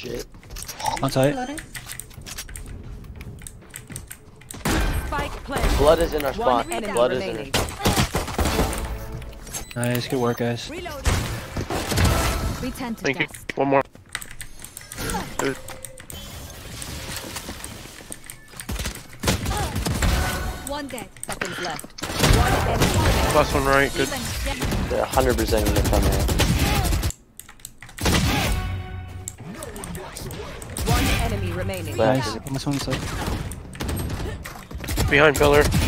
shit. On site. Spike planted. Blood is in our spot. One enemy Blood is in remaining. Nice, good work, guys. Reloading. We tend to Thank you. guess. One more. Good. One dead. Seconds left. One enemy remaining. Last one right. Good. They're 100% gonna come in. One enemy remaining. But- Nice. Almost on site. Behind pillar.